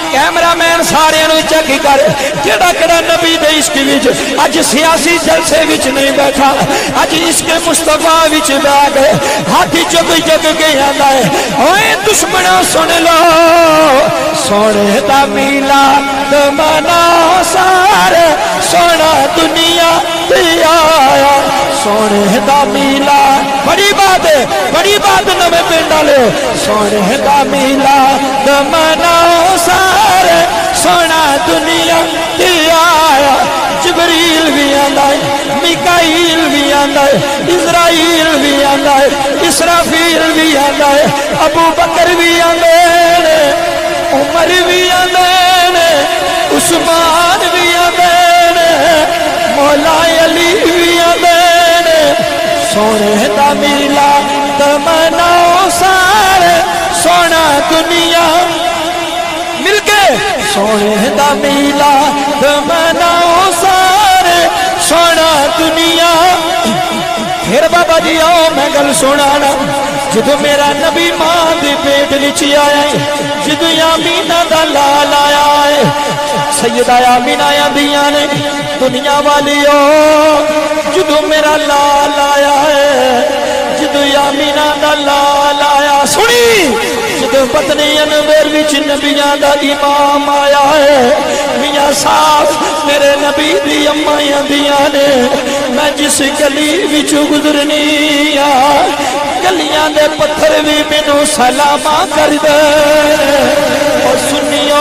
camera مین سارے نو check کر کیڑا کیڑا نبی دے عشق وچ اج سیاسی جلسے وچ نہیں بیٹھا اج عشق مصطفیٰ وچ بیٹھ گئے ہاتھی جگ جگ کے آندا ہے اوے دشمنوں سن لو سونے دا میلاد منا سارے سونا دنیا تے آیا سونے دا میلاد بڑی بات نویں پنڈ والے سونے دا میلاد منا سارے سونا دنیا تے آیا جبریل بھی آندا ہے میکائیل بھی آندا ہے اسرائیل بھی آندا ہے اسرافیل بھی آندا ہے ابو بکر بھی آندے نے عمر بھی آندے نے عثمان بھی آندے نے مولا علی بھی آندے نے سونے دا میلاد مناؤ سارے سونا دنیا مل کے سونے دا میلاد مناؤ سارے سونا دنیا پھر بابا جی آؤ میں گل سنانا جدو میرا نبی ماں دے پیٹ وچ آیا ہے جدو آمینہ دا لال آیا ہے سیدہ آمینہ آندیاں نے دنیا والیو جدو میرا لال آیا ہے جدو آمینہ دا لال آیا سنی جدو پتنی انور وچ نبیاں دا امام آیا ہے میاں صاحب میرے نبی دی اماں آندیاں نے میں جس گلی وچ گزرنی گلیاں دے پتھر بھی مینوں سلاما کر دے او سنیو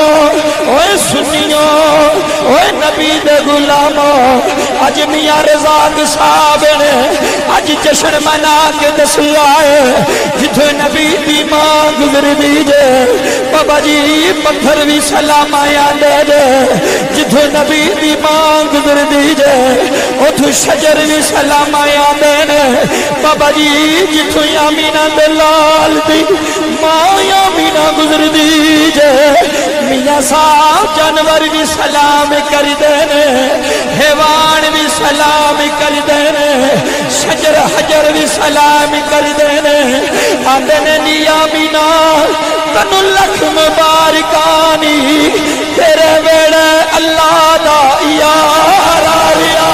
اوے نبی دے غلامو اج میاں رزاق صاحب نے اج جشن منا کے دسیا ہے جتھے نبی دی ماں گزر دی جے بابا جی پتھر بھی سلاما آندے جے جتھے نبی دی ماں گزر دی جے اوتھے شجر بھی سلاما آندے نے بابا جی جتھے آمینہ دے لال دی ماں آمینہ گزر دی جے میاں صاحب جانور بھی سلام کر دینے حیوان بھی سلام کر دینے شجر حجر بھی سلام کر دینے آندنے نی آمینہ تنو لکھ مبارکانی تیرے ویڑے اللہ دا یار آیا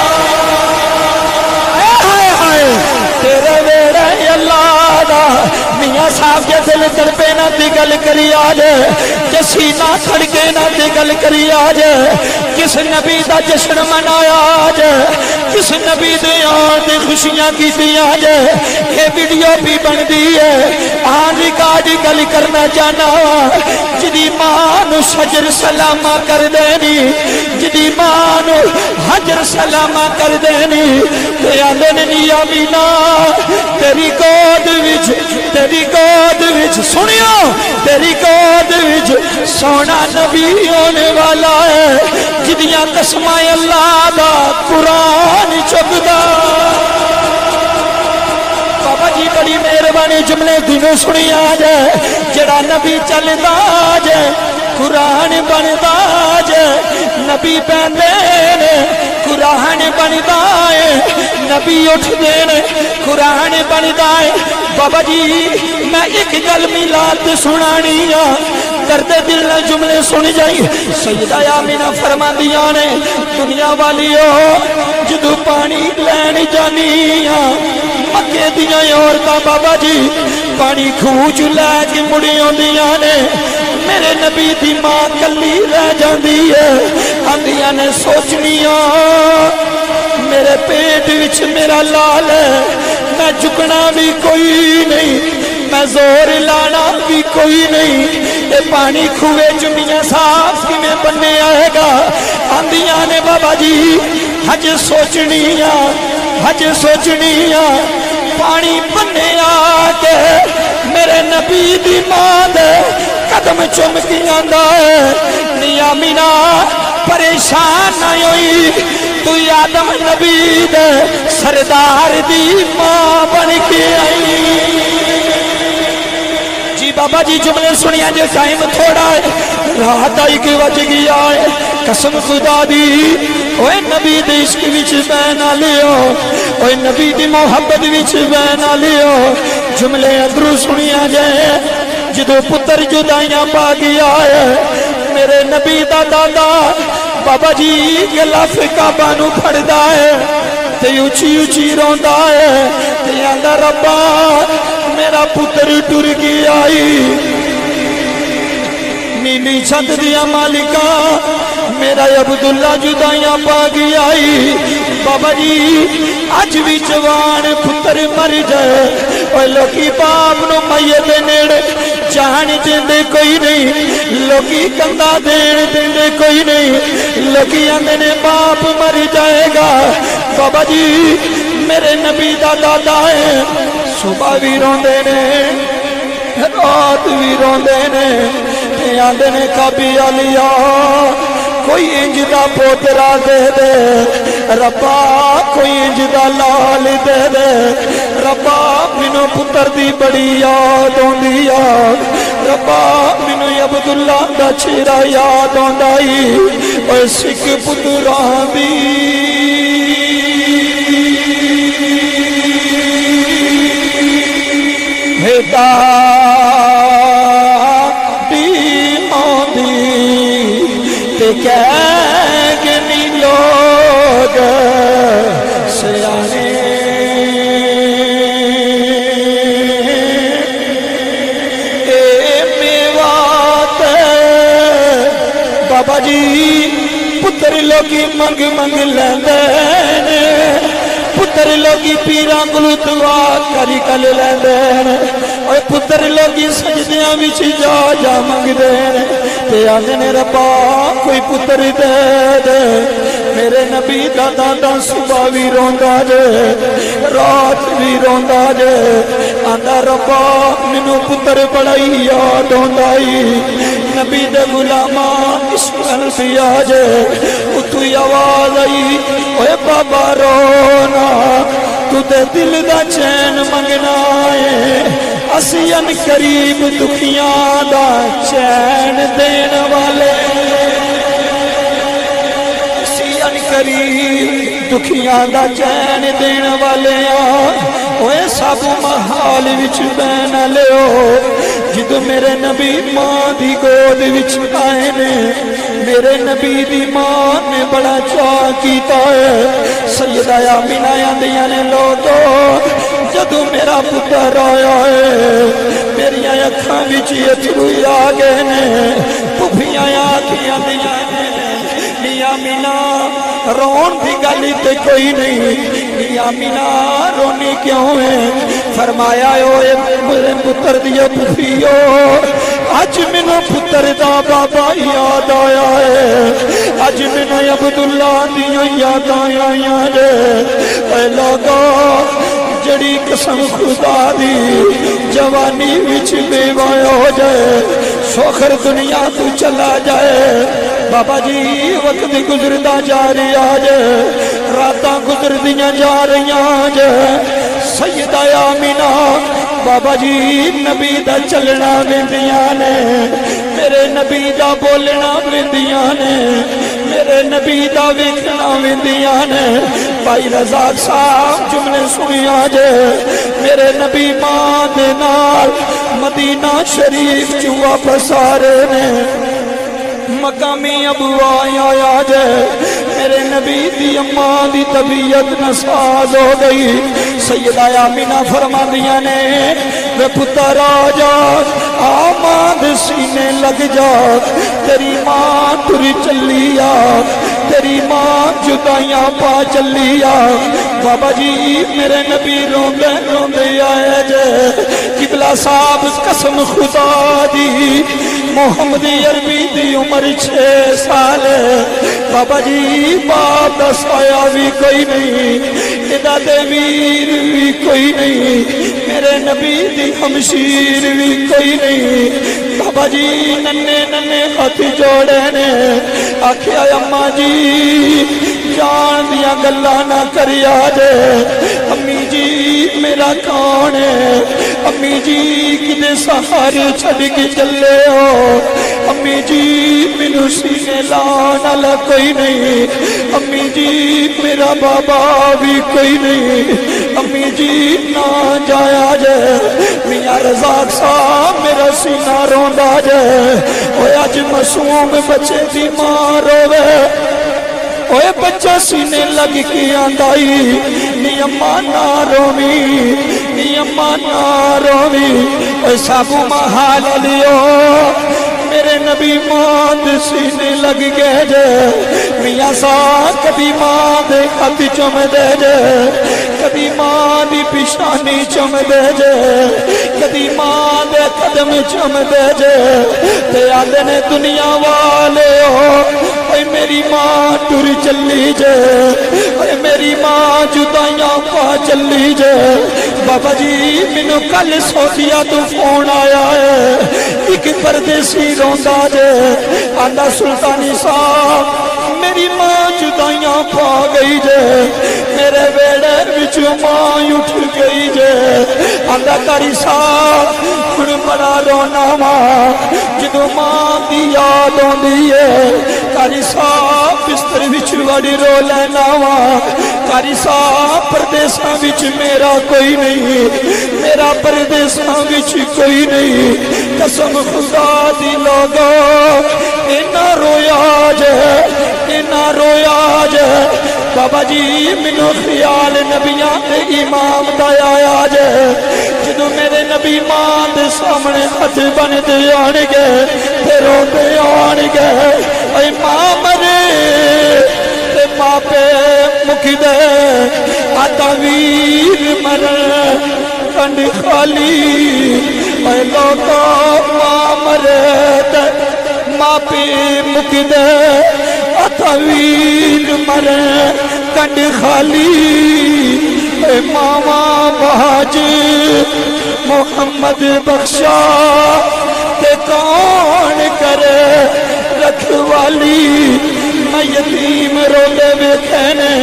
تیرے ویڑے اللہ دا میاں صاحب کے دل تڑپے نہ دی گل کری آج جسی نہ کھڑکے نہ دی گل کری آج کس نبی دا جشن منایا آج کس نبی دے آن دی خوشیاں کی دی آج یہ ویڈیو بھی بن دی ہے آن ریکارڈ گل کرنا جانا جدی ماں شجر سلامہ کر دینی جدی ماں حجر سلامہ کر دینی تے آندن نی آمینہ تیری گود وچ سنیو تیری گود وچ سونا نبی ہونے والا ہے جدیاں قسمہ اللہ دا قرآن چکدا بابا جی بڑی مہربانی جملے دنوں سنی آج جڑا نبی چلدا جے قرآن بندا جے نبی پہندے نے قرآن بندا ہے نبی اٹھ دے قرآن بندا ہے بابا جی میں ایک گل میلاد سنانی دردے دل جملے سن جائی سیدہ آمینہ فرماندیاں نے دنیا والیو جدو پانی لین جانی مکے دیاں عورتاں بابا جی پانی کھوچ لے کے مڑی ہوندیاں نے میرے نبی دی ماں کلی رہ جاندی ہے آندیاں نے سوچنیاں میرے پیٹ وچ میرا لال ہے میں جھکنا بھی کوئی نہیں میں زور لانا بھی کوئی نہیں یہ پانی کھوے چمیاں صاف کی میں بننے آئے گا آندیاں نے بابا جی حج سوچنیاں پانی بننے آکے میرے نبی دی ماں دے قدم چمکی آندہ ہے نی آمینہ پریشان نہ ہوئی تو آدم نبی دے سردار دی ماں بن کے آئی جی بابا جی جملے سنیا جو ٹائم تھوڑا ہے رات آئی کی وجہ گیا ہے قسم خدا دی اوے نبی دی عشق وچ بہنا لیو اوے نبی دی محبت وچ بہنا لیو جملے اندرو سنیا جائے جدو پتر جدائیاں پا گیا ہے میرے نبی دا دادا بابا جی غلاف کعبہ نو پھڑدا ہے تے اچھی اچھی روندا ہے تے آندا ربا میرا پتر ٹر گیا نیلی چھت دیا مالکا میرا عبداللہ جدائیاں پا گیا بابا جی اج بھی جوان پتر مر جائے اور لوکی باپ نو میت نیڑے جان دیندے کوئی نہیں لوکی کندہ دیندے کوئی نہیں لوکی اندنے باپ مر جائے گا بابا جی میرے نبی دا دادا ہے صبح بھی روندے نے رات بھی روندے نے آندے نے کبھی علیا کوئی انج دا پوترا دے دے ربا کوئی انج دا لال دے دے ربا منو پتر دی بڑی یاد ہوندی ربا منو عبداللہ دا چہرہ یاد ہوندائی اور سکھ پتران دی کہنی لوگ سیانے اے میوات بابا جی پتر لوگی منگ منگ لیندے پتر لوگی پیران گلو دعا کری کل لیندے اور پتر لوگی سجدیاں بچ جا جا منگ دے تے آندے نے ربا کوئی پتر دے دے میرے نبی دا دادا صبح بھی روندا جے رات بھی روندا جے آندا ربا منو پتر بڑائی یاد ہوندائی نبی دے غلاماں اس گل دیا جے اتوی آواز آئی اوے بابا رونا تو دے دل دا چین منگنا ہے اسین قریب دکھیاں دا چین دین والے اسین قریب دکھیاں دا چین دین والے اوے سب محال وچ بین لیو جدو میرے نبی ماں دی گود وچ آئے نے میرے نبی دی ماں نے بڑا چاہ کیتا ہے سیدہ آمینہ آندیاں نے لوگو جدو میرا پتر آیا ہے میری اکھاں وچ اتھرو آ گئے نے پھپھیاں آکھیاں دیاں نے آمینہ رون دی گلی تے کوئی نہیں آمینہ رونی کیوں ہے فرمایا اے میرے پتر دیا پھپھیو اج منو پتر دا بابا یاد آیا ہے اج منو عبداللہ دیا یاد آیا ہے اے لوگو جڑی قسم خدا دی جوانی وچ بیوہ ہو جائے شوخر دنیا تو چلا جائے بابا جی وقت گزردہ جا رہی آج راتاں گزردیاں جا رہی آج سیدہ آمینہ بابا جی نبی دا چلنا ویندیاں نے میرے نبی دا بولنا ویندیاں نے میرے نبی دا ویکھنا ویندیاں نے بھائی رزاق صاحب جملے سنی آج میرے نبی ماں دے نال مدینہ شریف چوں واپس آ رہے نے مقامی ابو آیا جے میرے نبی دی اماں دی طبیعت نساز ہو گئی سیدہ آمینہ فرما دیا نے وے پتر آجا آماد سینے لگ جا تیری ماں تری چلیا تیری ماں جدائیاں پا چلیا بابا جی میرے نبی روندے روندے آئے جے قبلہ صاحب قسم خدا دی محمد عربی دی عمر 6 سال بابا جی باپ دا سایہ بھی کوئی نہیں اداد ویر بھی کوئی نہیں میرے نبی دی ہمشیر بھی کوئی نہیں بابا جی ننے ننے ہاتھ جوڑے نے آکھیا اماں جی جان دیا گلہ نہ کریا جے امی جی میرا کون ہے امی جی کدے سہارے چھڑ کے چلے ہو امی جی منو سینے لان والا کوئی نہیں امی جی میرا بابا بھی کوئی نہیں امی جی نہ جایا جائے میاں رزاق صاحب میرا سینہ روندا جائے اوہ اج معصوم بچے دی ماں روے اوے بچہ سینے لگ کے آندائی نی اماں نہ روی نی اماں نہ روی اوے سابو محال لیو میرے نبی ماں دے سینے لگ گئے جے میاں سا کبھی ماں دے خط چم دے جے کبھی ماں دی پیشانی چم دے جے کبھی ماں دے قدم چم دے جے تے آدھے نے دنیا والے ہو اے میری ماں ٹر چلی جے اے میری ماں جدائیاں پا چلی جے بابا جی منو کل سوچیا تو فون آیا ہے ایک پردیسی روندا جے آندا سلطانی صاحب میری ماں جدائیاں پا گئی جے میرے بیڑے وچ ماں اٹھ گئی جے آندا کاری صاحب ہن بڑا رونا ماں جدوں ماں دی یاد آندی ہے کاری صاحب بستر وچ وڑی رو لینا وا کاری صاحب پردیساں وچ میرا کوئی نہیں میرا پردیساں وچ کوئی نہیں قسم خدا دی لوگو اینا رویا جے بابا جی منو خیال نبیاں دے امام دا آیا جے جدو میرے نبی ماں دے سامنے ہاتھ بن دے آن گئے تے رو دے آن گئے اے ماں مرے تے ماں پہ مک دے آتا ویر مرن کنڈ خالی اے لوگا ماں مرے تے ماں پہ مک دے آتا ویر مرن کنڈ خالی اے ماما بھاج محمد بخشا تے کون کرے رکھوالی میں یتیم رولے میں کہنے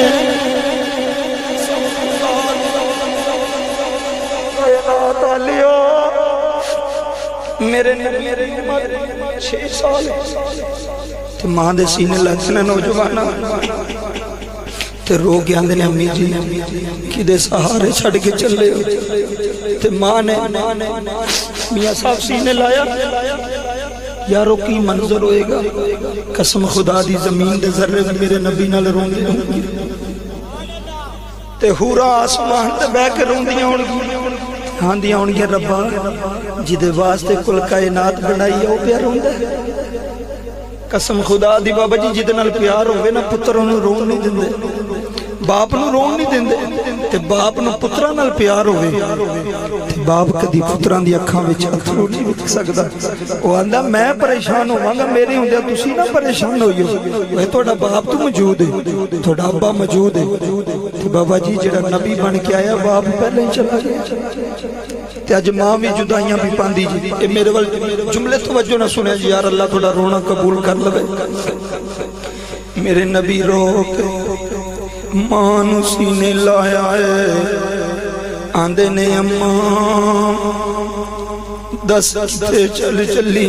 میرے نبی 6 سال تے ماں دے سینے لگنا نوجوانا تے رو کے آندے نے امی جی کدے سہارے چھڑ کے چلے ہو تے ماں نے میاں صاحب سینے لایا یارو کی منظر ہوئے گا قسم خدا دی زمین دے ذرے میرے نبی نال رون دے ہوں گی تے ہورا آسمان تے بے کے رون دیا ہوں گی ہاں دیا ہوں گی ربا جدے واسطے کل کائنات بنائی ہے وہ پیار ہوں دے قسم خدا دی بابا جی جدے نال پیار ہوئے نا پتر انہوں رون نہیں دن دے باپ نو رون نہیں دن دے تے باپ نو پترہ نال پیار ہوئے تے باپ کدی پتران دی اکھاں وچ اتھرو نہیں رکھ سکدا وہ آندہ میں پریشان ہوں گا میرے ہوں دیا تسی نہ پریشان ہوئی ہو وہ توڑا باپ تو موجود ہے توڑا ابا موجود ہے تے بابا جی جڑا نبی بن کے آیا باپ پہلے ہی چلا گیا تے اج ماں بھی جدائیاں بھی پاندی جی اے میرے وال جملے توجہ نہ سنے جی یار اللہ توڑا رونا قبول کر لگے میرے نبی رو کے ماں سینے لایا ہے آندے نے اماں دس تے چل چلی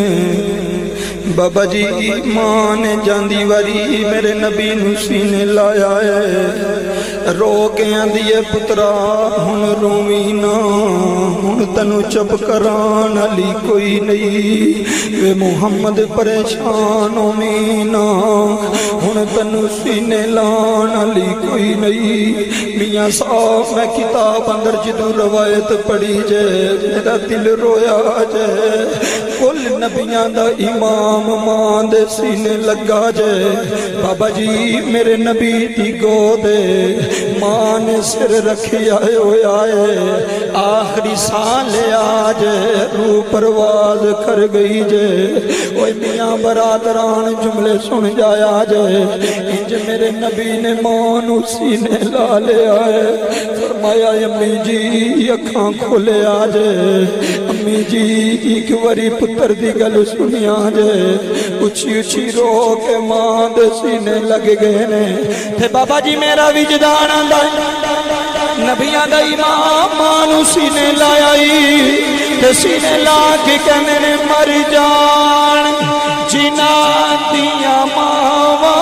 ہیں بابا جی ماں نے جاندی واری میرے نبی نو سینے لایا ہے رو کے آندیے پترا ہن روی نا ہن تنو چپ کران علی کوئی نہیں وے محمد پریشان ہوئی نا ہن تنو سینے لان علی کوئی نہیں میاں صاحب میں کتاب اندر جدو روایت پڑھی جے میرا دل رویا جے کل نبیاں دا امام ماں دے سینے لگا جے بابا جی میرے نبی دی گو دے ماں نے سر رکھی آئے ہوئے آئے آخری سال لے آجے روح پرواز کر گئی جے اوہ میاں برادران جملے سن جایا جے انج میرے نبی نے ماں نو سینے لا لے آئے فرمایا امی جی اکھاں کھولے آجے امی جی ایک وری پتر دی گل سنی آجے اچھی اچھی رو کے ماں دے سینے لگ گئے نے تے بابا جی میرا وجدان آندہ نبیاں دا امام مانو سینے لائائی تے سینے لا کے کہنے نے مر جان جنا دیا ماما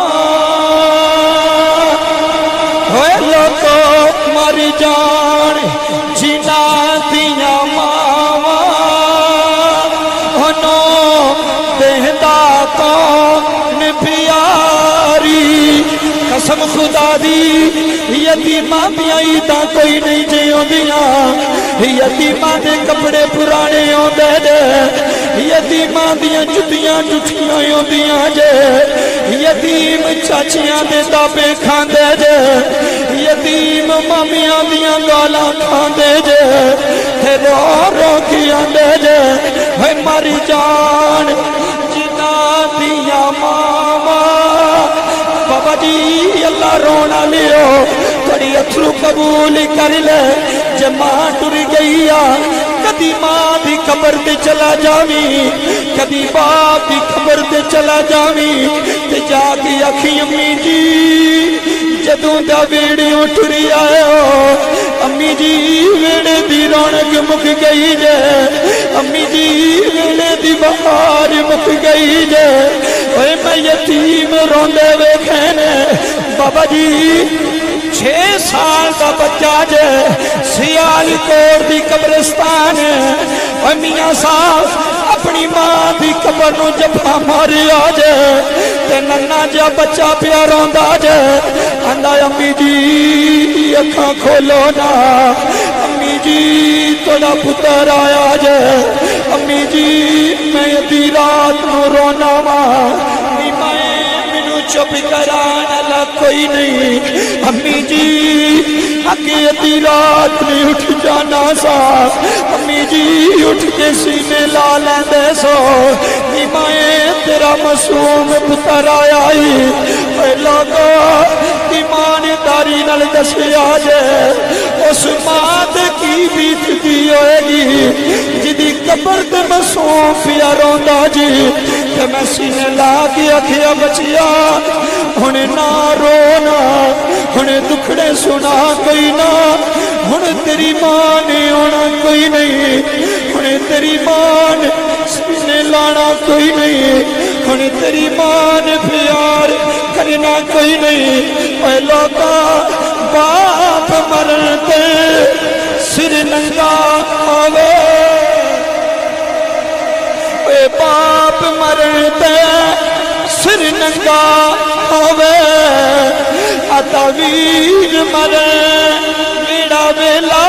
ہوئے لوگو مر جان جنا دیا ماما ہنو دہدہ یتیماں دیاں عیداں کوئی نہیں جے ہوندیاں یتیماں دے کپڑے پرانے ہوندے جے یتیماں دیاں جُتیاں ٹُٹیاں ہوندیاں جے یتیم چاچیاں دے دابے کھاندے جے یتیم مامیاں دیاں گالاں کھاندے جے تے رو رو کے آندے جے ہے ماری جان جنہاں دیاں ماما بابا جی اللہ رونا لیو تھوڑی اتھرو قبول کر لے جے ماں ٹر گئی کدی ماں دی قبر تے چلا جاویں کدی باپ دی قبر تے چلا جاویں تے جا کے آکھی امی جی جدوں دا ویڑے ٹری آئے ہو امی جی ویڑے دی رونق مک گئی جے امی جی ویڑے دی بہار مک گئی جے اے میں یتیم روندے ویکھنے بابا جی 6 سال دا بچہ جے سیال کوٹ دی قبرستان اے میاں صاحب اپنی ماں دی قبر نو جبا ماری آجے تے ننا جا بچہ پیا روندا جے آندا امی جی اکھاں کھولو نا امی جی تھوڑا پتر آیا جے امی جی میں ادھی رات نو رونا ماں چپ کران اللہ کوئی نہیں امی جی اکی ادھی رات میں اٹھ جانا سا امی جی اٹھ کے سینے لا لیندے سو نیمائیں تیرا معصوم پتر آیا ہی اے لوگو ایمانداری نال دسیا جے اس ماں کی بیت دی ہوئے گی جدی قبر دے معصوم پیا روندا جی کہ میں سینے لا کے آکھیا بچیا ہن نہ رونا ہن دکھڑے سنا کوئی نہ ہن تیری ماں نے ہونا کوئی نہیں ہن تیری ماں نے سینے لانا کوئی نہیں ہن تیری ماں نے پیار کرنا کوئی نہیں اے لوگا باپ مرن تے سر ننگا آوے اے باپ مرن تے سر ننگا ہوئے آتا ویر مرے میرا بیلا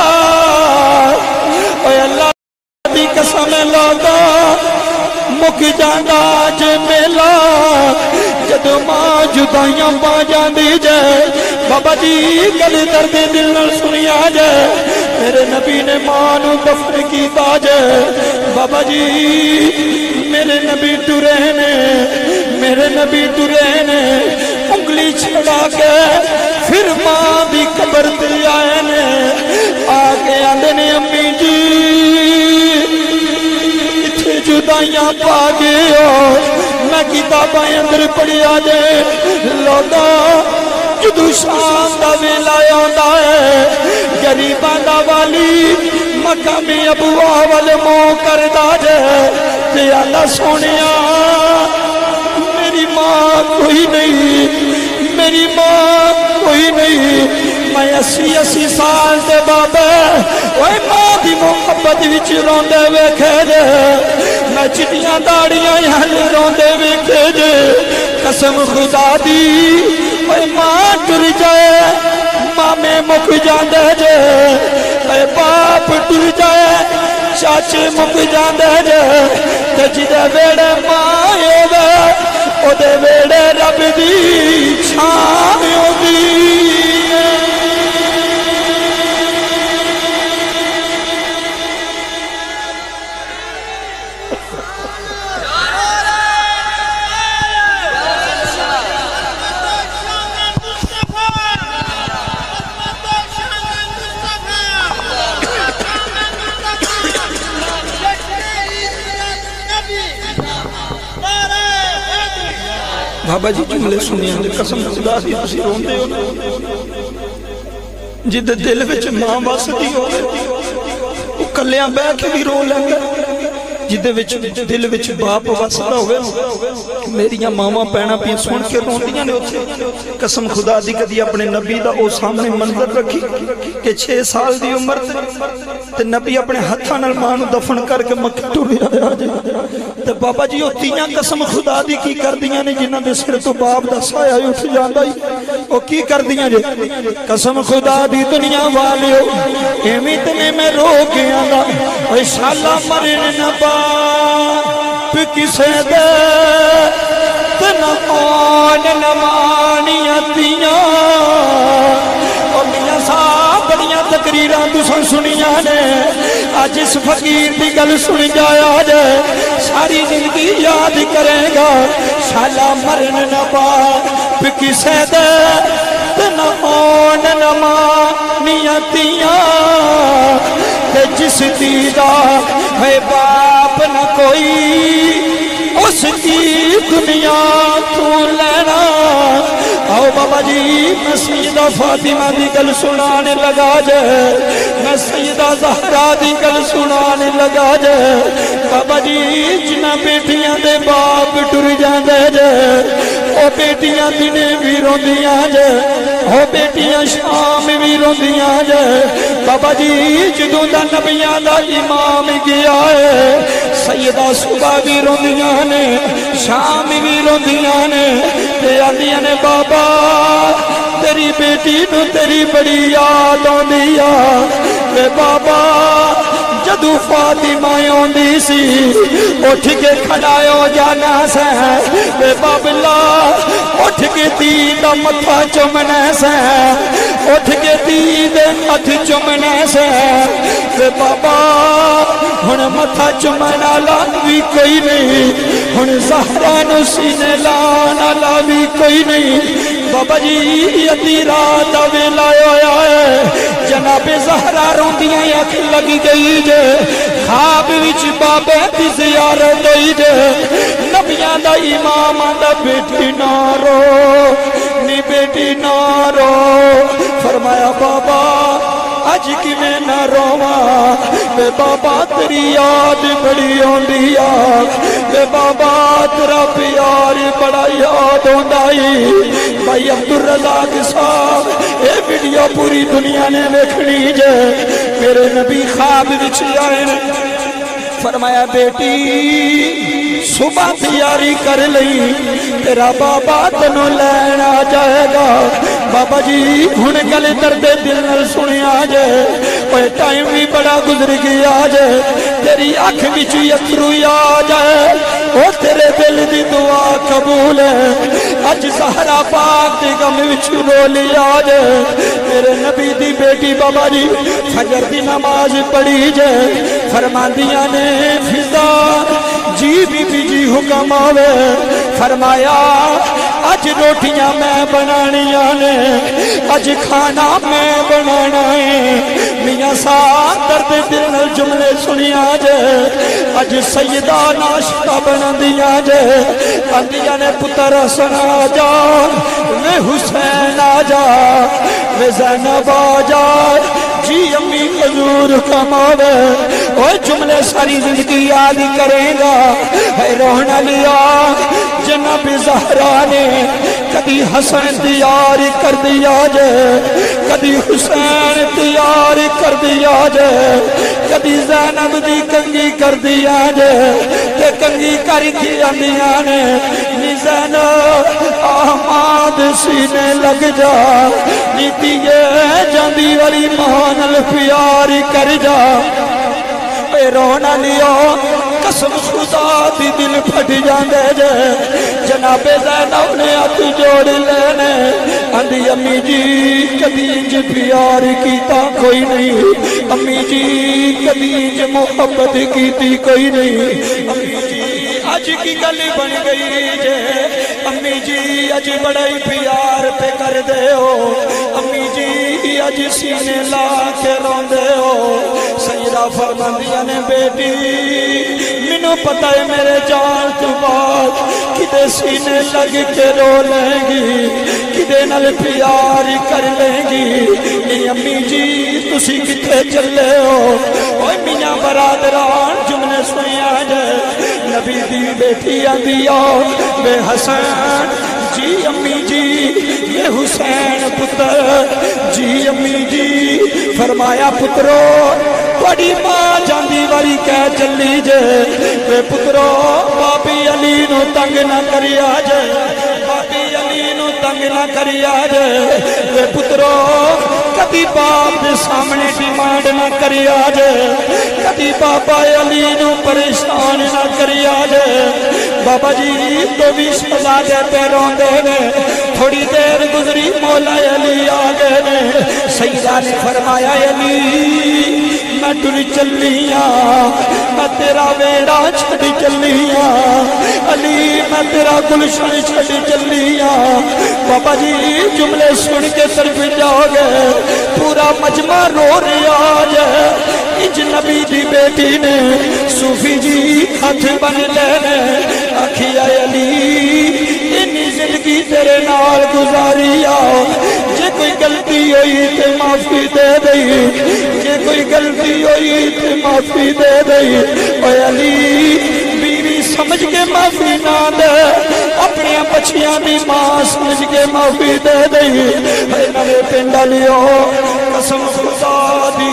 اے اللہ دی قسم لوگا مک جاندہ جے میلا جدو ماں جدائیاں پا جاندی جے بابا جی گل درد دل نال سنیا جے میرے نبی نے ماں نو دفن کیتا جے بابا جی میرے نبی ٹرے نے میرے نبی ٹرے نے انگلی چھڑا کے پھر ماں بھی قبر تے آئے نے آگے آندے نے امی جی اتھے جدائیاں پا گئے ہو میں کتاباں اندر پڑھی آجے لوگا جدو شام دا ویلا آندا ہے غریباں دا والی مقامی ابوا والے منہ کردا جے تے اللہ سونیا میری ماں کوئی نہیں میری ماں کوئی نہیں میں 80 سال دے بابا اوے ماں دی محبت وچ روندے ویکھے جے میں چٹیاں داڑیاں ہل روندے ویکھے جے قسم خدا دی اوے ماں ٹر جائے مامے مک جاندے جے اے باپ ٹر جائے چاچے مک جاندے جے تے جدے ویڑے ماں ہووے او دے ویڑے رب دی چھاں ہوندی بابا جی جملے سنیاں دے قسم خدا دی تسی روندے ہو جد دل وچ ماں واسدی ہو وہ کلیاں بہ کے بھی رو لیندا جد وچ دل وچ باپ واسدا ہوئے میریاں ماواں پینا پی سن کے روندیاں نے اوتھے قسم خدا دی کدی اپنے نبی دا او سامنے منظر رکھی کہ 6 سال دی عمر تے تے نبی اپنے ہتھاں نال ماں نوں دفن کر کے مکہ ٹریا جے تے بابا جی او تیاں قسم خدا دی کی کردیاں نے جنہاں دے سر تو باپ دا سایہ اٹھ جاندا ہی او کی کردیاں جے قسم خدا دی دنیا والیو ایویں تے میں رو کے آندا او شالا مرن نہ باپ کسے دے تے نہ کون نمانیاں تیاں او میاں صاحب بڑیاں تقریراں تساں سنیاں نے آج اس فقیر دی گل سن جایا جے ساری زندگی یاد کرے گا شالا مرن نہ باپ کسے دے تے نہ کون نمانیاں تیاں تے جس دیدہ ہے باپ نہ کوئی اس کی دنیا تو لینا آؤ بابا جی میں سیدہ فاطمہ دی گل سنانے لگا جے میں سیدہ زہرا دی گل سنانے لگا جے بابا جی جنہ بیٹیاں دے باپ ٹر جاندے جے او بیٹیاں دنے بھی روندیاں جے او بیٹیاں شام بھی روندیاں جے بابا جی جدوں دا نبیاں دا امام گیا ہے سیدہ صبح بھی روندیاں نے شام بھی روندیاں نے تے آندیاں نے بابا تیری بیٹی نو تیری بڑی یاد آندی آ تے بابا جدو فاطمہ آندی سی اٹھ کے کھڑایو جانا سے تے بابلا اٹھ کے تین دا متھا چومنے سے اٹھ کے تین دے ہتھ چومنے سے تے بابا ہن متھا چومنا لا بھی کوئی نہیں ہن زہرا نو سینے لانا لا بھی کوئی نہیں بابا جی ادھی رات ویلا ہویا ہے جناب زہرا روندیاں اکھ لگ گئی جے خواب وچ بابے دی زیارت ہوئی جے نبیاں دا امام آندا بیٹی نہ رو نی بیٹی نہ رو فرمایا بابا اج کی میں نہ رواں بے بابا تیری یاد بڑی ہوندی آ بے بابا تیرا پیار بڑا یاد ہوندائی بھائی عبدالرزاق صاحب اے ویڈیو پوری دنیا نے دیکھنی جے میرے نبی خواب وچ آئے فرمایا بیٹی صبح تیاری کر لئی تیرا بابا تنو لینا جائے گا بابا جی ہن گل درد دل نال سنیا جے اوے ٹائم بھی بڑا گزر گیا جے تیری اکھ وچ اتھرو آ جائے او تیرے دل دی دعا قبول ہے اج زہرا پاک دی غم وچ رو لیا جے میرے نبی دی بیٹی بابا جی فجر دی نماز پڑھی جے فرماندیاں نے فضا جی بی بی جی حکم آوے فرمایا اج روٹیاں میں بنانیاں نے اج کھانا میں بنانا ہے میاں صاحب درد دل نال جملے سنیا جے اج سیدہ ناشتہ بناندیاں جے آندیاں نے پتر حسن آ جا میں حسین آ جا میں زینب آ جا جی امی حضور کماوے اوہ جملے ساری زندگی یاد کریں گا اے رونا لیا جناب زہرا نے کبھی حسن تیار کر دیا جے کبھی حسین تیار کر دیا جے کبھی زینب دی کنگی کر دیا جے تے کنگی کر دیا نے نی زینب آماد سینے لگ جا نیتی جاندی والی مانل پیاری کر جا اے رونا لیا قسم خدا دی دل پھٹ جاندے جے جناب زینب نے ہاتھ جوڑ لینے آندی امی جی کبھی انج پیار کیتا کوئی نہیں امی جی کبھی انج محبت کیتی کوئی نہیں امی جی اج کی گل بن گئی جے امی جی اج بڑا ہی پیار پہ کر دے ہو امی جی اج سینے لا کے روندے ہو سیدہ فرماندیاں نے بیٹی مینوں پتہ ہے میرے جان تو بعد کدے سینے لگ کے رو لیں گی کدے نال پیار کر لیں گی نی امی جی تسی کتے چلے ہو اوے میاں برادران جملے سنیا جے نبی دی بیٹی آندی آؤ بے حسین جی امی جی یہ حسین پتر جی امی جی فرمایا پترو تھوڑی ماں جاندی واری کہہ چلی جے وے پترو بابی علی نو تنگ نہ کریا جے بابی علی نو تنگ نہ کریا جے وے پترو کدی باپ دے سامنے ڈیمانڈ نہ کریا جے کدی بابا علی نو پریشان نہ کریا جے بابا جی تو بھی شہزادے پہ روندے نے تھوڑی دیر گزری مولا علی آگے نے سیدہ نے فرمایا علی میں ٹر چلیاں میں تیرا ویڑا چھڑ چلیاں علی میں تیرا گلشن چھڑ چلیاں بابا جی جملے سن کے طرف جاؤ گے پورا مجمع رو رہا ہے انج نبی دی بیٹی نے صوفی جی ہاتھ بن لینے آکھیا علی انی زندگی تیرے نال گزاری آؤ جے کوئی غلطی ہوئی تے معافی دے دئی جے کوئی غلطی ہوئی تے معافی دے دئی اے علی بیوی سمجھ کے معافی نہ دے اپنے بچیاں دی ماں سمجھ کے معافی دے دئی اے نوے پنڈ لیو قسم خدا دی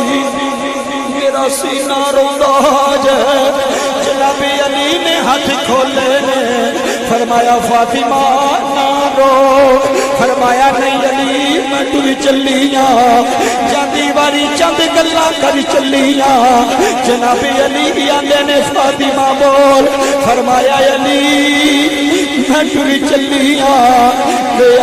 میرا سینہ روندا جائے جناب علی نے ہاتھ کھولے نے فرمایا فاطمہ نہ رو فرمایا نہیں علی میں ٹر چلیاں جاندی واری چند گلا کر چلیاں جناب علی آندے نے فاطمہ بول فرمایا علی میں ٹر چلیاں بے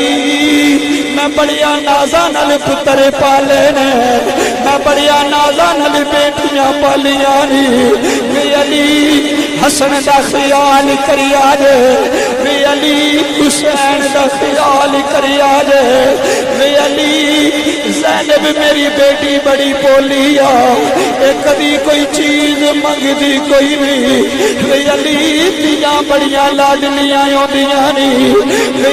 علی میں بڑیا نازا نل پتر پالے نے میں بڑیا نازا نل بیٹیاں پالیاں نی بے علی حسن دا خیال کریا جے بے علی حسین دا خیال کریا جے بے علی زینب میری بیٹی بڑی بولی ایک کبھی کوئی چیز منگ دی کوئی نہیں بے علی دیاں بڑیاں لاڈلیاں ہوندیاں نی بے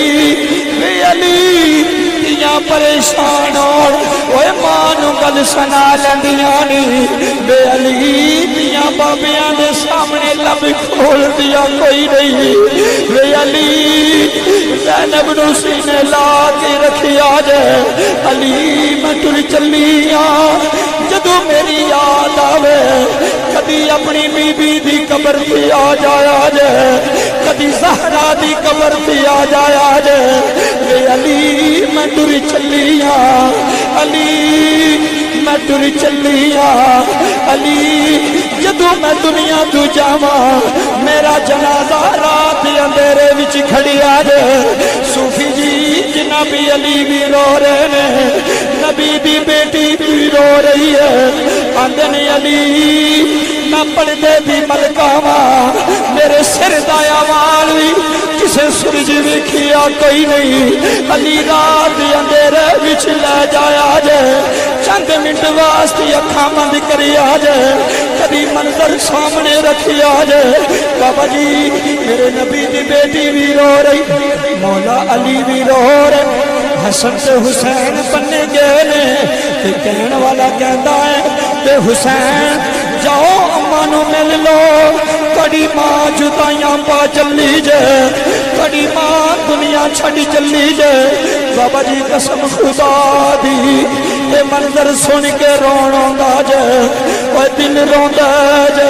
علی دیاں پریشان ہوئے ماں نو گل سنا لیندیاں نی بے علی دیاں بابیاں دے سامنے لب کھول دیا کوئی نہیں بے علی زینب نو سینے لا کے رکھیا جے علی میں ٹر چلیاں جدو میری یاد آوے کدی اپنی بی بی دی قبر پہ آ جایا جے کدی زہرا دی قبر پہ آ جایا جے بے علی میں ٹر چلیاں علی میں ٹر چلیاں علی جدو میں دنیا تو جاواں میرا جنازہ رات اندھیرے وچ کھڑیا جے صوفی جی جناب علی بھی رو رہے نے نبی دی بیٹی بھی رو رہی ہے آندن علی میں پردے دی ملکاواں میرے سر دایا وال بھی کسے سرج ویکھیا کوئی نہیں علی رات اندھیرے وچ لے جایا جے چند منٹ واسطے اکھاں بند کریا جے کبھی منظر سامنے رکھیا جے بابا جی میرے نبی دی بیٹی بھی رو رہی مولا علی بھی رو رہے حسن سے حسین بننے گئے نے تے کہنے والا کہتا ہے تے حسین جاؤ اماں نو مل لو کڑی ماں جدائیاں پا چلی جے کڑی ماں دنیا چھڑ چلی جے بابا جی قسم خدا دی اے منظر سن کے رون آندا جے اے دل روندا جے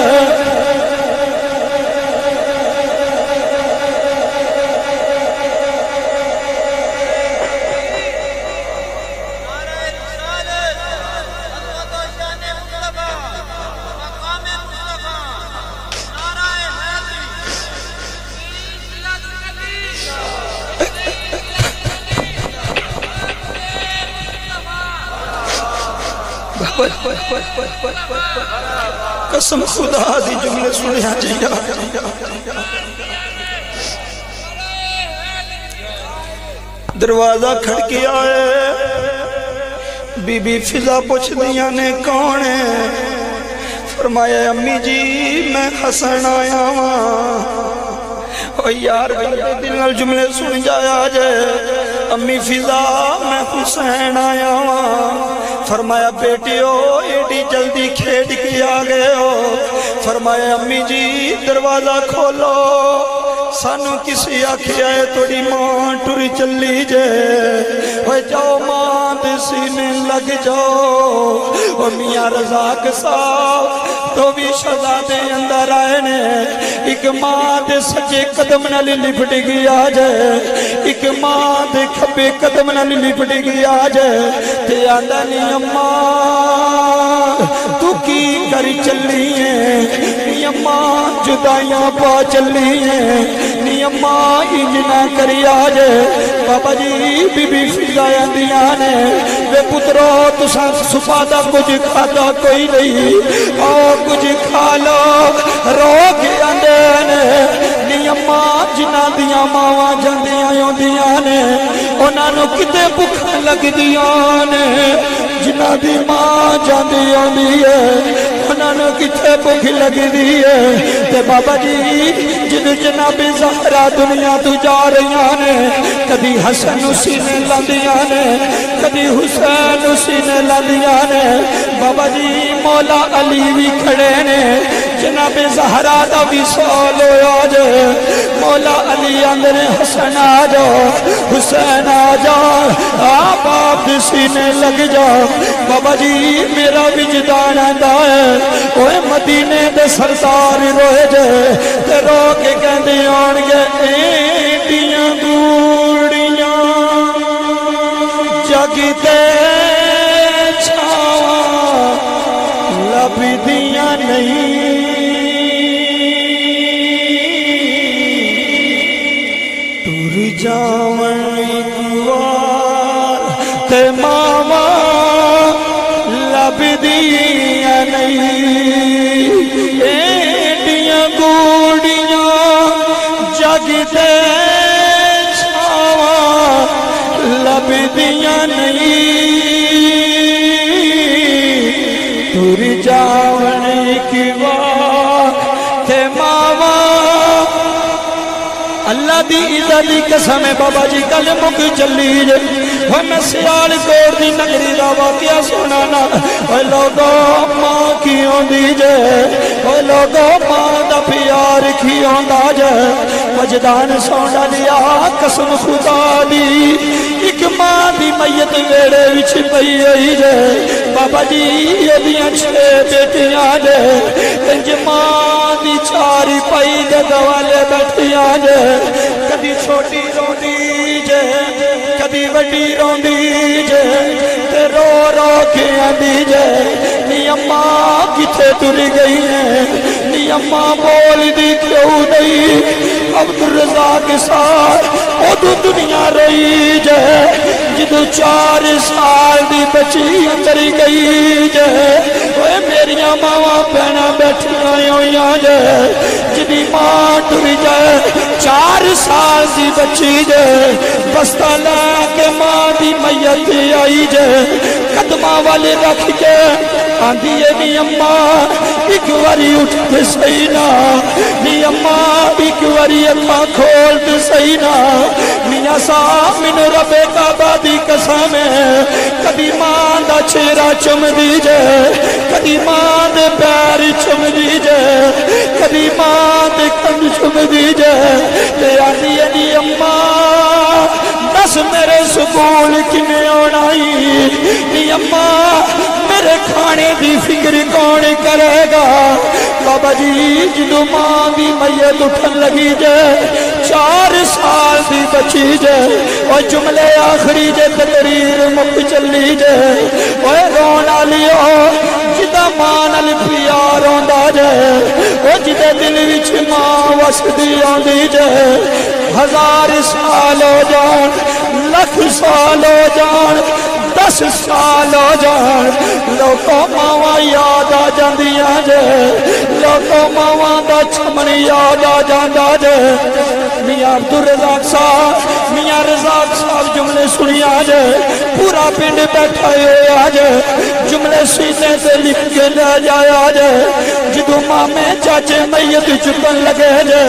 قسم خدا دی جملے سنیا چاہیے دروازہ کھڑکی آئے بی بی فضا پوچھ دیا نے کون ہے فرمایا امی جی میں حسن آیا وہاں یار بندے دل نال جملے سن جایا جائے امی فضا میں حسین آیا وہاں فرمایا بیٹیو ایڈی جلدی کھیڑ کے آگئے ہو فرمایا امی جی دروازہ کھولو سانو کسی آکھیا ہے توڑی ماں ٹر چلی جے ہوئے جاؤ ماں دے سینے لگ جاؤ میاں رزاق صاحب تو بھی شہزادے اندر آئے نے ایک ماں دے سجے قدم نہ لپٹ گیا جائے ایک ماں دے کھبے قدم نہ لپٹ گیا جائے تے آندہ نی اماں تو کی کر چلی ہے نی اماں جدائیاں پا چلی ہے نی اماں انجنا کری آجے بابا جی بی بی فضائیں دیانے بے پترو تساں سفادہ کچھ کھاتا کوئی نہیں اور کچھ کھا لو رو کے اندینے نی اماں جنا دیا ماواں جاندیاں یوں دیانے انہاں نو کتے بکھ لگ دیانے جنا دی ماں جاندیاں دیئے انہاں نو کتے بکھ لگ دیئے تے بابا جی جد جناب زہرہ دنیا تو جا رہی آنے کبھی حسن اسی نے لندیا نے کبھی حسین اسی نے لندیا نے بابا جی مولا علی بھی کھڑے نے جناب زہرہ دا بھی سوال ہو جے مولا علی اندر حسن آ جاؤ حسین آ جاؤ آپ آپ سینے لگ جاؤ بابا جی میرا وجدان آندہ ہے اوہ مدینے دے سردار روئے جے تے رو کے کہندے آن گے ایڈیاں گوڑیاں جگتے چھاواں لب دیاں نہیں تر جاون اکوار تے ماما لب دیاں نہیں ایڈیاں گوڑیاں جگتے چھاواں لب دیاں نہیں تر جاون اکوار تے ماما اللہ دی عزت دی قسم ہے بابا جی کل مک چلی جے وہ میں سیال کوڑ دی نگری دا واقعہ سنانا وہ لوگوں ماں کی ہوندی جے وہ لوگوں ماں دا پیار کی ہوندا جے وجدان سونا لیا قسم خدا دی ایک ماں دی میت ویڑے وچ پئی ہوئی جے بابا جی یہ دیاں 6 بیٹیاں جے انج ماں دی چاری پئی دے دوالے بیٹھیاں جے کبھی چھوٹی روندی جے کبھی وڈی روندی جے تے رو رو کے آندی جے نی اماں کتے تر گئی ہیں نی اماں بول دی کیوں نہیں عبدالرزاق صاحب او تو دنیا رہی جے جدو 4 سال دی بچی اندر گئی جے اوے میریاں ماواں بہناں بیٹھیاں ہویاں جے جدی ماں ٹر جائے 4 سال دی بچی جے بستہ لے کے ماں دی میت آئی جے قدمہ والے رکھ کے آندھی ہے نی اماں ایک واری اٹھ کے سینا نی اماں ایک واری اماں کھول کے سینا میاں صاحب من رب کعبہ دی قسم ہے کبھی ماں دا چہرہ چم دیجے کبھی ماں دے پیر چم دیجے کبھی ماں دے کن چم دیجے تے آندھی ہے نی اماں بس میرے سکول کنے اونائی نی اماں میرے کھانے دی فکر کون کرے گا بابا جی جدو ماں دی میت اٹھن لگی جے 4 سال دی بچی جے اور جملے آخری جے تقریر مک چلی جے اور رونا لیو جدہ ماں نال پیار ہوندا جے اور جدہ دل وچ ماں وسدی ہوندی جے 1000 سال ہو جان 1,00,000 سال ہو جان 10 سال ہو جان لوگوں ماواں یاد آ جاندیاں جے لوگوں ماواں دا چمن یاد آ جاندا جے میاں عبدالرزاق صاحب میاں رزاق صاحب جملے سنیا جے پورا پنڈ بیٹھا ہویا جے جملے سینے سے لکھ کے لے جایا جے جدو مامے چاچے میت چکن لگے جے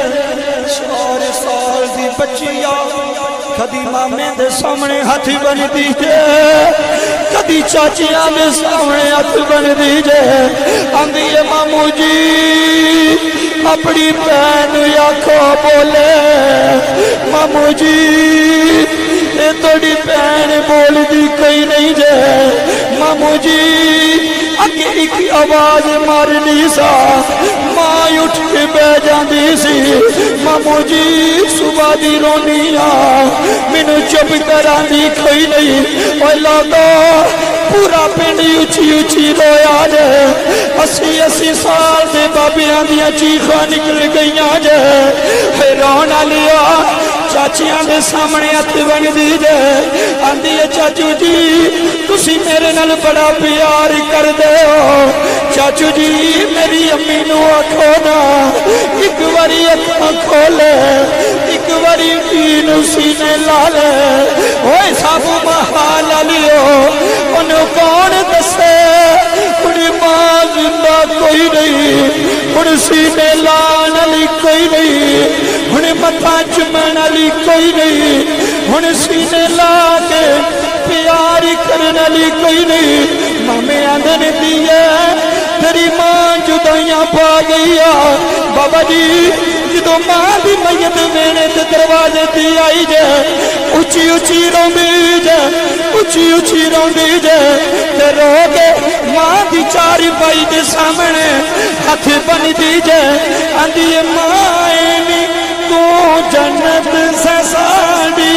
4 سال دی بچی کدی مامے دے سامنے ہاتھ بن دیجے کدی چاچیاں دے سامنے ہاتھ بن دیجے آندھی ہے مامو جی اپنی بہن آکھو بولے مامو جی اے توڑی بہن بول دی کوئی نہیں جے مامو جی اگے ایک آواز مارنی سا ماں اٹھ کے بہ جاندی سی مامو جی صبح دی رونی مینو چپ کران دی کوئی نہیں اوے لوگو پورا پنڈ اچھی اچھی رویا جے 80 سال دے بابیاں دیاں چیخاں نکل گئیاں جے رونا لیا چاچیاں دے سامنے ہتھ بن دی جے آندی ہے چاچو جی تسی میرے نال بڑا پیار کر دے ہو چاچو جی میری امی نو آکھو نا ایک واری اکھاں کھولے ایک واری دین سینے لا لے اوے سابو محال لیو انہوں کون دسے انہی ماں زندہ کوئی نہیں انہی سینے لان علی کوئی نہیں انہی متھا چمن علی کوئی نہیں انہی سینے لا کے پیاری کرنے علی کوئی نہیں مامے آندن دیئے تیری ماں جدائیاں پا گئی بابا جی جدو ماں دی میت میرے تے دروازے دی آئی جے اچھی اچھی روندی جے اچھی اچھی روندی جے تے رو کے ماں دی چاری بائی دے سامنے ہاتھ بن دی جے آندی ماں اینی تو جنت سے ساڑی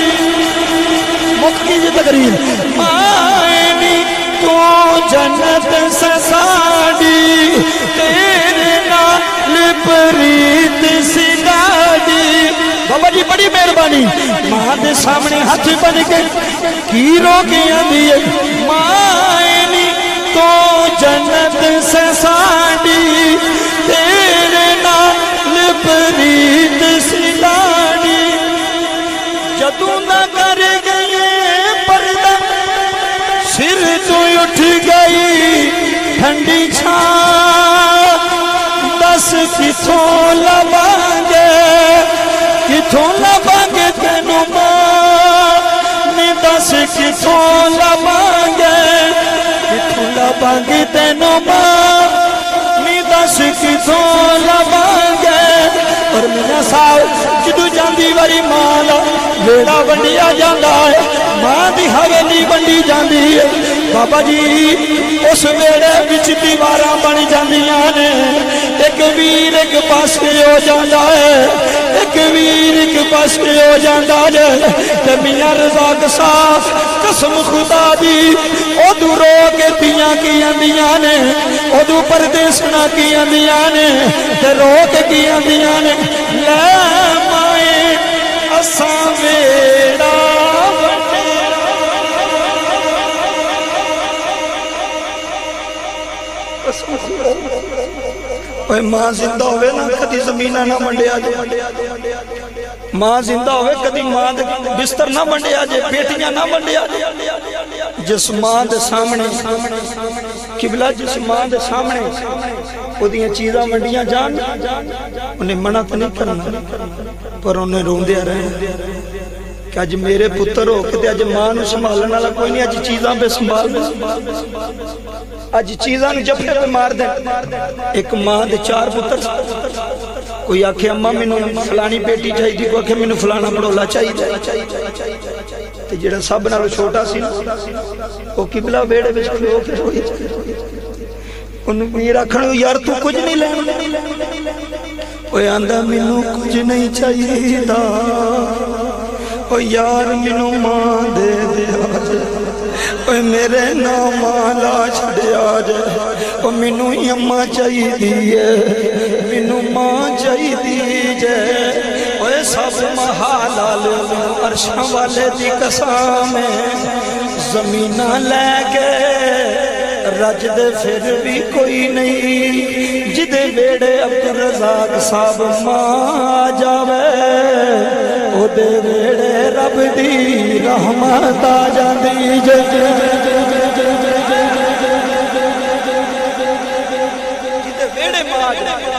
مکی جی تقریر ماں اینی تو جنت سے ساڑی تیرے نال پریت سی گاڑی بابا جی بڑی مہربانی ماں دے سامنے ہاتھ بن کے کی رو کے آندی ہے ماں اینی تو جنت سے ساڑی تیرے نال پریت سی گاڑی جدوں نہ کر گئے پردہ سر تو اٹھ گئی ٹھنڈی چھاں دس کتھوں لبانگے تینوں ماں نی دس کتھوں لبانگے تینوں ماں نی دس کتھوں لبانگے اور میرا صاحب جدو جاندی واری مالا ویڑا بنڈیا جاندہ ہے ماں دی حویلی بنڈی جاندی ہے بابا جی اس ویڑے بچ دیواراں بن جاندیاں نے ایک ویر ایک پاس ہو جاندہ ہے ایک ویر ایک پاس ہو جاندہ ہے تے میاں رضاق صاحب قسم خدا دی او دو رو کے دیاں کی اندیاں نے او دو پردیسنا کی اندیاں نے تے رو کے کی اندیاں نے لے مائیں اساں ویڑا اوے ماں زندہ ہوئے نا کدی زمینہ نہ منڈے آجے ماں زندہ ہوئے کدی ماں بستر نہ منڈے آجے بیٹیاں نہ منڈے آجے جس ماں دے سامنے قبلہ جس ماں دے سامنے وہ دیاں چیزاں منڈیاں جان انہیں منع تو نہیں کرنا پر انہیں روندے رہے کہ آج میرے پتر ہو کہ آج ماں نو سنبھالنے والا کوئی نہیں آج چیزاں پہ سنبھال آج چیزاں نو جفے پہ مار دیں ایک ماں دے 4 پتر کوئی آکھے اماں میں نو فلانی بیٹی چاہی دی کوئی آکھے میں نو فلانا بڑولا چاہی دی تے جڑا سب نالو چھوٹا سی وہ قبلہ بیڑے بچ کھلو کے روئی انہوں میرا کھڑو یار تو کچھ نہیں لینا وہ آندہ میں نو کچھ نہیں چاہی دا او یار منو ماں دے دے آجے او میرے نام مالا چھڑے آجے او منو یماں چاہی دیئے منو ماں چاہی دیجے او سب محالا لے عرشاں والے دی قسامیں زمینہ لے کے رج دے پھر بھی کوئی نہیں جدے بیڑے عبدالرزاق صاحب ماں جاوے او دے بیڑے رب دی رحمت آ جاندی جدے بیڑے ماں جاوے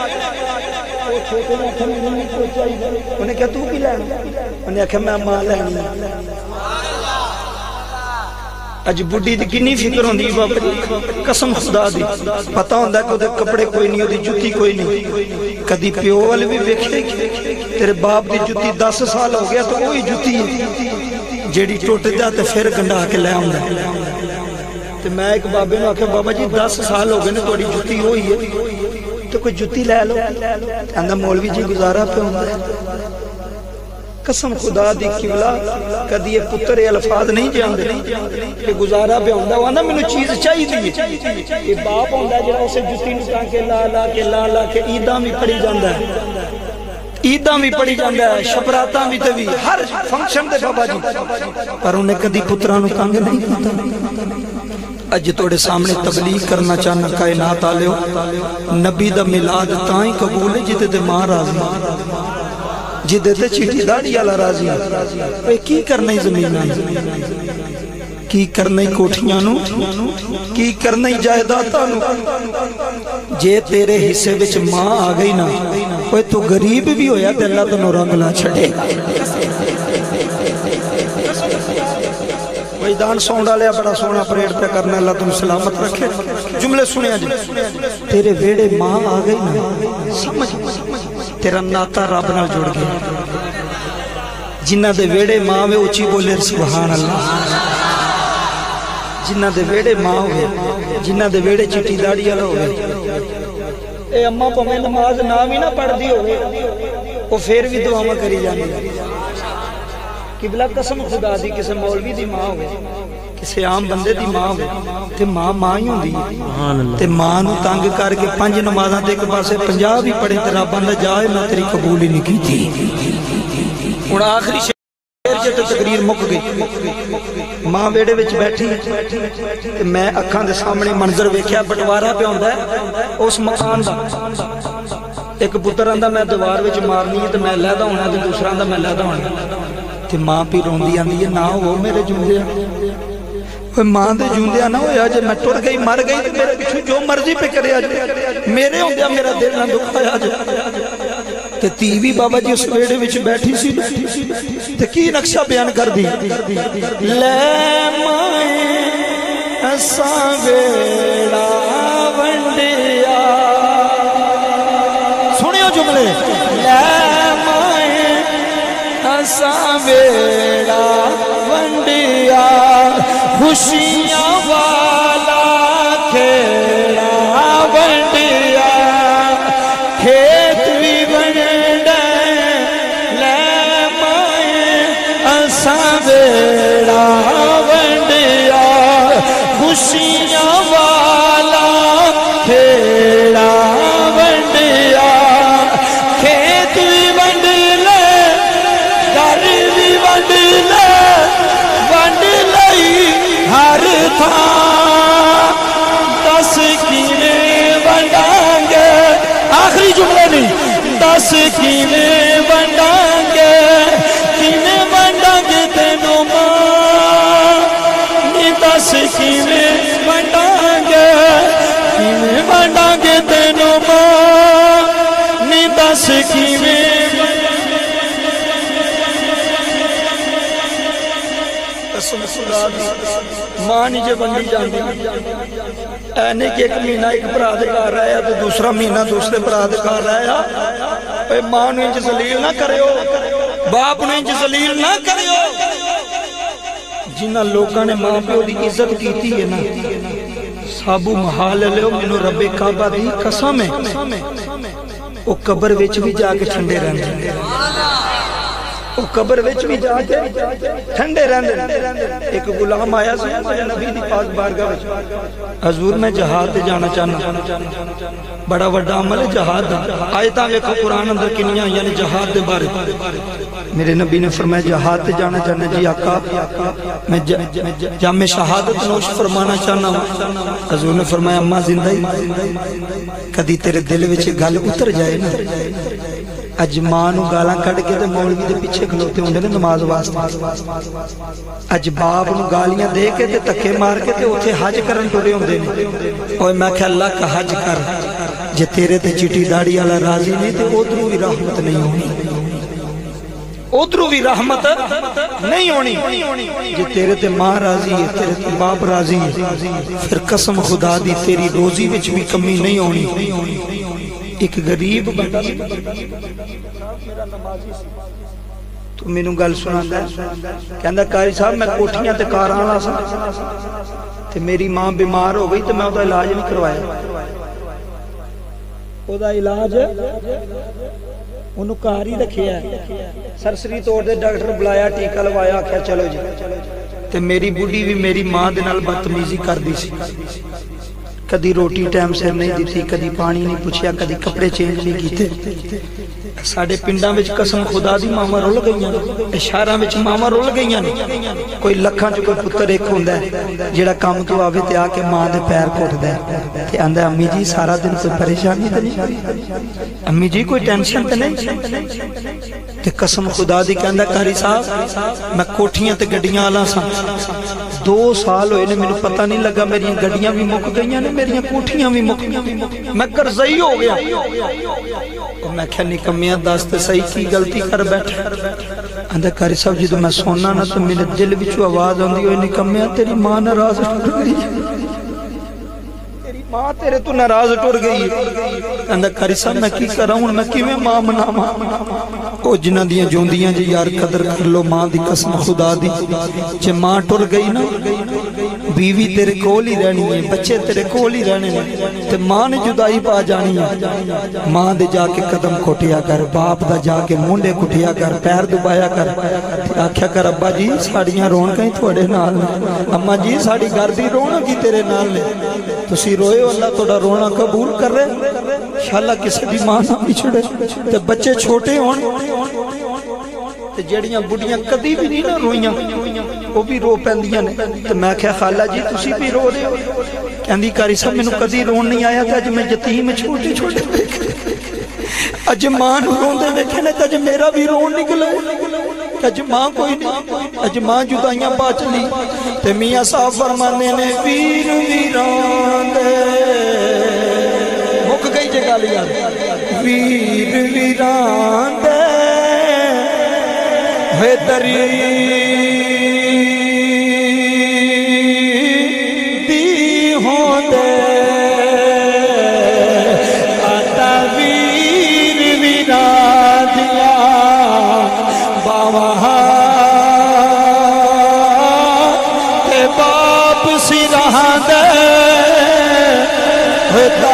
انہیں کہا تو کی لینا انہیں کہا میں ماں لینی اج بڈی دی کنی فکر ہوندی بابا جی قسم خدا دی پتہ ہوندا کہ او کپڑے کوئی نہیں او دی جُتی کوئی نہیں کدی پیو والے بھی ویکھے تیرے باپ دی جُتی 10 سال ہو گیا تو وہی جُتی ہے جیڑی ٹوٹ جا تے پھر گنڈا کے لے آوندا تے میں ایک بابے نوں آکھیا بابا جی 10 سال ہو گئے نے تہاڈی جُتی ہوئی ہے تو کوئی جُتی لے لو کہندا مولوی جی گزارا پہ ہوندا ہے قسم خدا دی قبلہ کدی یہ پتر الفاظ نہیں جاندے کہ گزارا پہ ہوندا وانا مینوں چیز چاہیے یہ باپ ہوندا جڑا اسے جُتی نوں تاں کے لا کے عیداں بھی پڑھی جاندا ہے عیداں بھی پڑھی جاندا ہے شپراتاں بھی تے بھی ہر فنکشن تے بابا جی پر انہیں کدی پتراں نوں تنگ نہیں کیتا اج توڑے سامنے تبلیغ کرنا چاہنا کائنات آلیو نبی دا میلاد تائیں قبول ہے جدے دے ماں راضی جدے دے چیٹی داڑی آلا راضی اے کی کرنے زمین آئی کی کرنے کوٹھیاں نو کی کرنے جائداتاں نو جے تیرے حصے وچ ماں آ گئی نا کوئی تو غریب بھی ہویا تے اللہ تنو رنگ لا چھڑے ویدان سونڈا لیا بڑا سونا پریڈ پہ کرنا اللہ تم سلامت رکھے جملے سنے آج تیرے ویڑے ماں آ گئی نا سمجھ تیرا ناتا رب نال جڑ گیا جنہ دے ویڑے ماں میں اچھی بولے سبحان اللہ جنہ دے ویڑے ماں ہوئے جنہ دے ویڑے چٹی داڑی والا ہوئے اے اماں پہ میں نماز نام ہی نہ پڑھ دی ہوئے وہ پھر بھی دعا کری جانے قبلہ قسم خدا دی کسے مولوی دی ماں ہوئے کسے عام بندے دی ماں ہوئے تے ماں ہی ہوں دی تے ماں نو تانگ کر کے 5 نمازاں تے ایک پاسے 50 بھی پڑھے تے رب بندہ جائے میں تیری قبول ہی نہیں کی تھی اور آخری شہر جب تقریر مک گئی ماں ویڑے وچ بیٹھی تے میں اکھاں دے سامنے منظر ویکھیا بٹوارا پہ ہوندا ہے اس مکان دا ایک پتر آندا میں دیوار وچ مارنی ہے تے میں لہدا ہونا تے دوسرا آندا میں لہدا ہونا تے ماں پی روندی آندی ہے نہ ہو میرے جوندیا اوے ماں دے جوندیا نہ ہویا جے میں ٹر گئی مر گئی تے میرے پیچھے جو مرضی پہ کرے اج میرے ہوندیا میرا دل نہ دکھایا اج تے ٹی وی بابا جی اس ویڑے وچ بیٹھی سی تے کی نقشہ بیان کر دی لے مائیں اساں ویڑا ونڈیا سنیو جملے لے اساں ویڑا ونڈیا خوشیاں والا کھیڑا ونڈیا کھیت بھی ونڈے لے مائیں اساں ویڑا ونڈیا خوشیاں والا کھیڑا ونڈیا کھیت بھی ونڈ لے گھر بھی ونڈ لئی ہر تھان 10 کیویں ونڈاں گے آخری جملے نہیں 10 کیویں ونڈاں گے کیویں ونڈاں گے تینوں ماں نی 10 کیویں ونڈاں گے کیویں ونڈاں گے تینوں ماں نی 10 کیویں ماں نہیں جے بندی جاندی اے نہیں کہ ایک مہینہ ایک برا دے گھر رہا تو دوسرا مہینہ دوسرے برا دے گھر رہا اے ماں نو انج ذلیل نہ کریو باپ نو انج ذلیل نہ کریو جنہ لوکاں نے ماں پیو دی عزت کیتی ہے نا سابو محال لیو مینوں رب کعبہ دی قسم ہے او قبر وچ بھی جا کے ٹھنڈے رہندے وہ قبر وچ بھی جا کے ٹھنڈے رہندے ایک غلام آیا سی نبی دی پاک بارگاہ وچ حضور میں جہاد تے جانا چاہنا بڑا بڑا عمل ہے جہاد دا آیتاں ویکھو قرآن اندر کنیاں یعنی جہاد دے بارے میرے نبی نے فرمایا جہاد تے جانا چاہنا جی آقا میں جامع شہادت نوش فرمانا چاہنا حضور نے فرمایا اماں زندہ ہی کدی تیرے دل وچ گل اتر جائے نا اج ماں نو گالاں کڈ کے تے مولوی دے پیچھے کھلوتے ہوندے نے نماز واسطے اج باپ نو گالیاں دے کے تے تکے مار کے تے اوتھے حج کرن ٹرے ہوندے نے اوے میں کہ اللہ کا حج کر جے تیرے تے چٹی داڑھی والا راضی نہیں تے ادھروں بھی رحمت نہیں ہونی ادھروں بھی رحمت نہیں ہونی جی تیرے تے ماں راضی ہے تیرے تے باپ راضی ہے پھر قسم خدا دی تیری روزی وچ بھی کمی نہیں ہونی ایک غریب بندہ تو مینوں گل سناندا ہے کہندا قاری صاحب میں کوٹھیاں تے کاراں والا سا تے میری ماں بیمار ہو گئی تے میں اودا علاج نہیں کروایا اودا علاج انہوں کار ہی رکھیا ہے سرسری طور دے ڈاکٹر بلایا ٹیکہ لوایا آکھیا چلو جی تے میری بڈھی بھی میری ماں دے نال بدتمیزی کر دی سی کدی روٹی ٹائم سے نہیں دیتی کدی پانی نہیں پوچھیا کدی کپڑے چینج نہیں کیتے ساڈے پنڈاں وچ قسم خدا دی ماواں رول گئیاں شہراں وچ ماواں رول گئیاں کوئی لکھاں چ کوئی پتر ایک ہوندا ہے جیڑا کام تو آوے تے آ کے ماں دے پیر گھٹدا ہے تے آندا امی جی سارا دن کوئی پریشانی تے نہیں امی جی کوئی ٹینشن تے نہیں تے قسم خدا دی کہندا قاری صاحب میں کوٹھیاں تے گڈیاں والا سا 2 سال ہوئے نے مینوں پتہ نہیں لگا میری گڈیاں بھی مک گئیاں نے میری کوٹھیاں بھی مک میں قرضئی ہو گیا اور میں کہا نکمیاں دس تے صحیح کی غلطی کر بیٹھا آندا قاری صاحب جدوں میں سونا نا تو میرے دل وچوں آواز آندی ہوئے نکمیاں تیری ماں ناراض ٹر گئی تیری ماں تیرے تو ناراض ٹر گئی آندا قاری صاحب میں کی کراں ہن میں کیویں ماں مناواں او جنہاں دیاں جوندیاں جی یار قدر کر لو ماں دی قسم خدا دی جے ماں ٹر گئی نا بیوی تیرے کول ہی رہنی ہے بچے تیرے کول ہی رہنے تے ماں نے جدائی پا جانی ہے ماں دے جا کے قدم کھٹیا کر باپ دا جا کے مونڈے کھٹیا کر پیر دبایا کر آکھیا کر ابا جی ساڑیاں رونقاں ہی تھوڑے نال نے اما جی ساڑی گھر دی رونق ہی تیرے نال نے تسی روئے ہو اللہ تہاڈا رونا قبول کر رہے انشاءاللہ کسی دی ماں نہ پچھڑے تے بچے چھوٹے ہون تے جڑیاں بڑیاں کدی بھی نہیں نہ روئیاں وہ بھی رو پیندیاں نے تے میں کہا خالہ جی تسی بھی رو رہے ہو کہندی قاری صاحب مینوں کدی رون نہیں آیا تے اج میں یتیم چھوٹے چھوٹے اج ماں نوں روندے ویکھے نے تے اج میرا بھی رون نکلے اج ماں کوئی نہیں اج ماں جدائیاں پا چلی تے میاں صاحب فرماندے نے ویر ویران دے مک گئی جے گل یار ویر ویران دے ہے دری دی ہوندے آتا ویر ویران دیا باواں تے باپ سراں دے ہوتا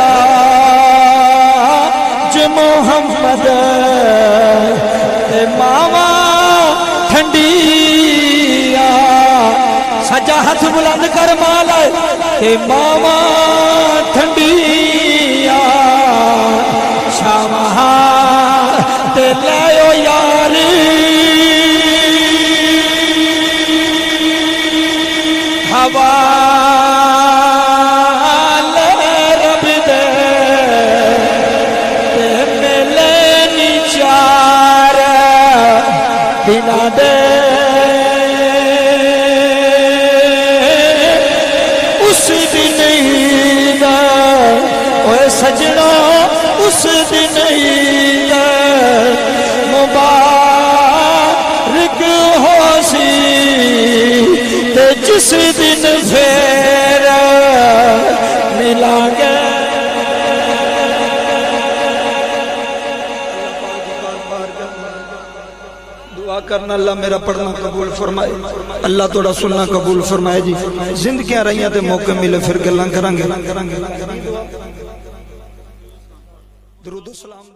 ج محمد تے ماواں ٹھنڈیا سجا ہاتھ بلند کر مالا اے ماما ٹھنڈیا شامہا تے لائیو یاری ہوا رب دے تے ملے نیچار بنا دے اس دن عید اوے سجنا اس دن عید مبارک ہو سی تے جس دن پھر ملیں گے کرنا اللہ میرا پڑھنا قبول فرمائے اللہ توڑا سننا قبول فرمائے جی زندگیاں رہیاں تے موقع ملے پھر گلاں کریں گے درود و سلام